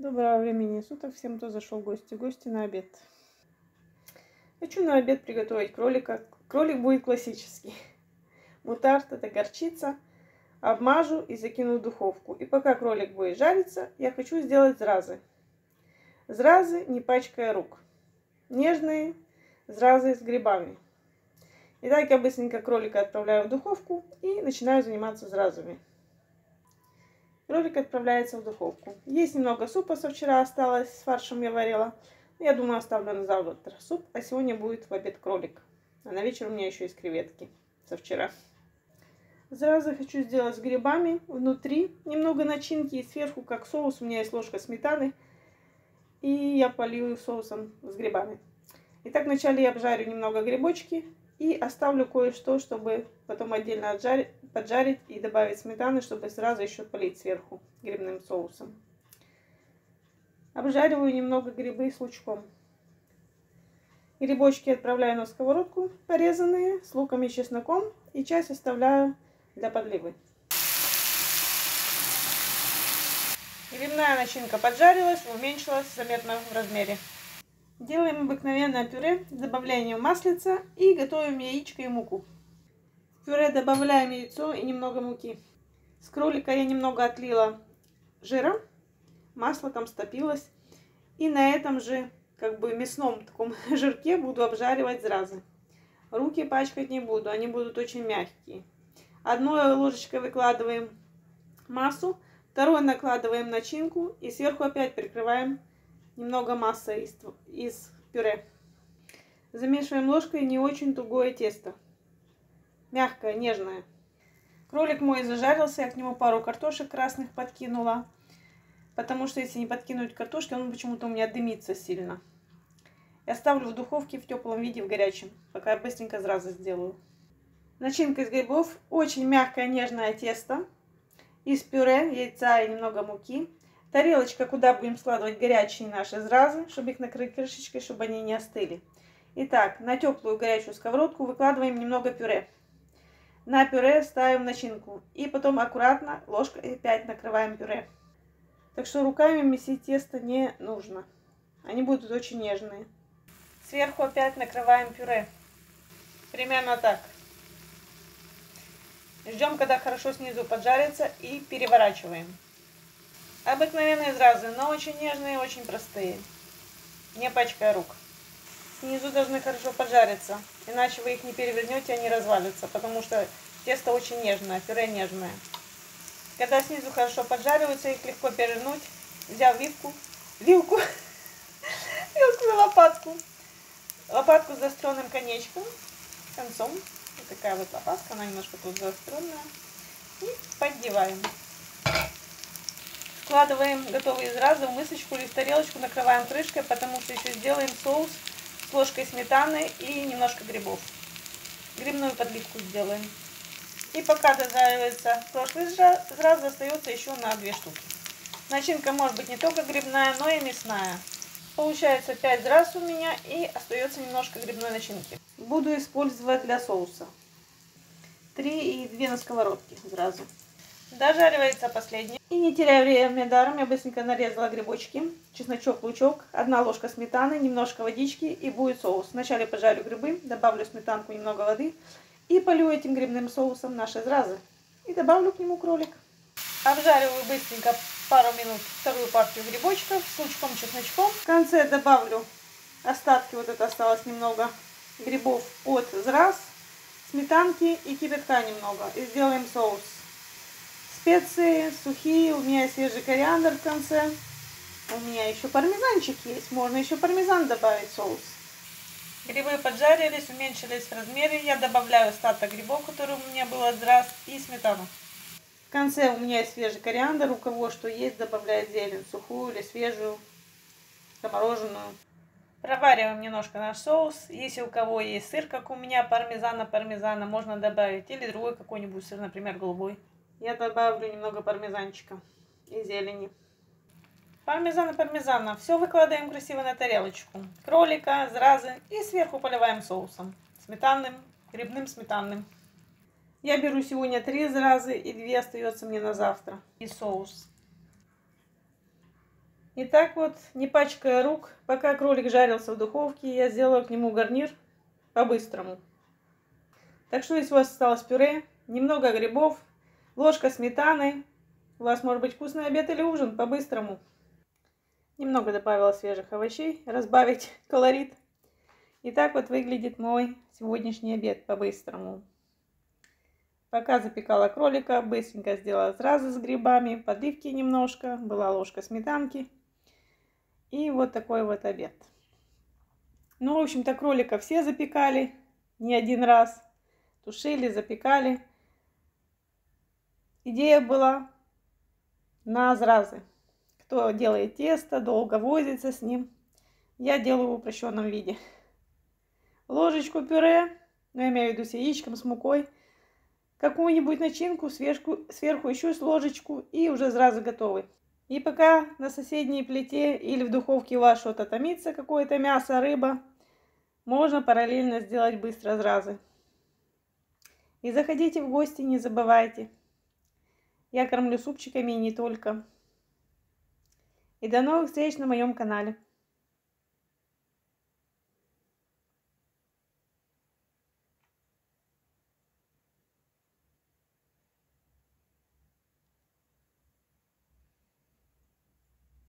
Доброго времени суток всем, кто зашел в гости. Гости на обед. Хочу на обед приготовить кролика. Кролик будет классический. Мутард, это горчица. Обмажу и закину в духовку. И пока кролик будет жариться, я хочу сделать зразы. Зразы, не пачкая рук. Нежные зразы с грибами. Итак, я быстренько кролика отправляю в духовку и начинаю заниматься зразами. Кролик отправляется в духовку. Есть немного супа со вчера осталось, с фаршем я варила. Я думаю, оставлю на завтра суп, а сегодня будет в обед кролик. А на вечер у меня еще есть креветки со вчера. Зразы хочу сделать с грибами. Внутри немного начинки и сверху, как соус, у меня есть ложка сметаны. И я полью соусом с грибами. Итак, вначале я обжарю немного грибочки и оставлю кое-что, чтобы потом отдельно поджарить и добавить сметаны, чтобы сразу еще полить сверху грибным соусом. Обжариваю немного грибы с лучком. Грибочки отправляю на сковородку, порезанные, с луком и чесноком, и часть оставляю для подливы. Грибная начинка поджарилась, уменьшилась заметно в размере. Делаем обыкновенное пюре с добавлением маслица и готовим яичко и муку. В пюре добавляем яйцо и немного муки. С кролика я немного отлила жира, масло там стопилось. И на этом же, как бы мясном таком жирке, буду обжаривать зразы. Руки пачкать не буду, они будут очень мягкие. Одной ложечкой выкладываем массу, второй накладываем начинку и сверху опять прикрываем немного массы из пюре. Замешиваем ложкой не очень тугое тесто. Мягкое, нежное. Кролик мой зажарился, я к нему пару картошек красных подкинула. Потому что если не подкинуть картошки, он почему-то у меня дымится сильно. Я ставлю в духовке в теплом виде, в горячем, пока я быстренько зразы сделаю. Начинка из грибов. Очень мягкое, нежное тесто. Из пюре, яйца и немного муки. Тарелочка, куда будем складывать горячие наши зразы, чтобы их накрыть крышечкой, чтобы они не остыли. Итак, на теплую горячую сковородку выкладываем немного пюре. На пюре ставим начинку. И потом аккуратно ложкой опять накрываем пюре. Так что руками месить тесто не нужно. Они будут очень нежные. Сверху опять накрываем пюре. Примерно так. Ждем, когда хорошо снизу поджарится, и переворачиваем. Обыкновенные зразы, но очень нежные, очень простые. Не пачкая рук. Снизу должны хорошо поджариться, иначе вы их не перевернете, они развалятся, потому что тесто очень нежное, пюре нежное. Когда снизу хорошо поджариваются, их легко перевернуть, взяв вилку и лопатку с заостренным конечком, концом. Вот такая вот лопатка, она немножко тут заостренная. И поддеваем. Складываем готовые зразы в мисочку или в тарелочку, накрываем крышкой, потому что еще сделаем соус с ложкой сметаны и немножко грибов. Грибную подливку сделаем. И пока дожаривается прошлый зраз, остается еще на 2 штуки. Начинка может быть не только грибная, но и мясная. Получается 5 зраз у меня и остается немножко грибной начинки. Буду использовать для соуса. 3 и 2 на сковородке сразу. Дожаривается последний. И не теряя время даром, я быстренько нарезала грибочки, чесночок, лучок, 1 ложка сметаны, немножко водички и будет соус. Вначале пожарю грибы, добавлю сметанку, немного воды и полью этим грибным соусом наши зразы. И добавлю к нему кролик. Обжариваю быстренько пару минут вторую партию грибочков с лучком, чесночком. В конце добавлю остатки, вот это осталось немного грибов от зраз, сметанки и кипятка немного. И сделаем соус. Специи сухие, у меня свежий кориандр в конце. У меня еще пармезанчик есть, можно еще пармезан добавить в соус. Грибы поджарились, уменьшились в размере. Я добавляю остаток грибов, который у меня был от зраз, и сметану. В конце у меня есть свежий кориандр. У кого что есть, добавляет зелень, сухую или свежую, замороженную. Провариваем немножко наш соус. Если у кого есть сыр, как у меня, пармезана, можно добавить. Или другой какой-нибудь сыр, например, голубой. Я добавлю немного пармезанчика и зелени. Пармезана. Все выкладываем красиво на тарелочку. Кролика, зразы и сверху поливаем соусом. Сметанным, грибным сметанным. Я беру сегодня 3 зразы и 2 остается мне на завтра. И соус. И так вот, не пачкая рук, пока кролик жарился в духовке, я сделала к нему гарнир по-быстрому. Так что если у вас осталось пюре, немного грибов, ложка сметаны, у вас может быть вкусный обед или ужин по-быстрому. Немного добавила свежих овощей, разбавить колорит. И так вот выглядит мой сегодняшний обед по-быстрому. Пока запекала кролика, быстренько сделала сразу с грибами, подливки немножко, была ложка сметанки. И вот такой вот обед. Ну, в общем-то, кролика все запекали не один раз. Тушили, запекали. Идея была на зразы. Кто делает тесто, долго возится с ним. Я делаю в упрощенном виде. Ложечку пюре, ну, я имею в виду с яичком, с мукой. Какую-нибудь начинку, сверху еще с ложечку, и уже сразу готовы. И пока на соседней плите или в духовке у вас что-то томится, какое-то мясо, рыба, можно параллельно сделать быстро зразы. И заходите в гости, не забывайте. Я кормлю супчиками и не только. И до новых встреч на моем канале.